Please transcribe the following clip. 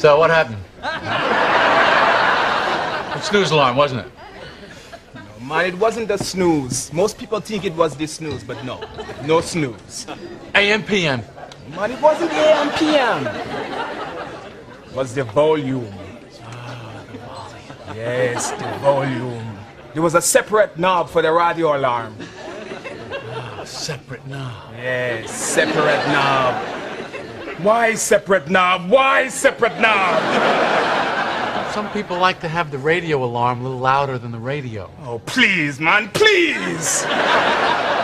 So what happened? A snooze alarm, wasn't it? No, man, it wasn't the snooze. Most people think it was the snooze, but no. No snooze. AM, PM. Man, it wasn't AM, PM. It was the volume. Yes, the volume. There was a separate knob for the radio alarm. Separate knob. Yes, separate knob. Why separate knob? Why separate knob? Some people like to have the radio alarm a little louder than the radio. Oh, please, man, please!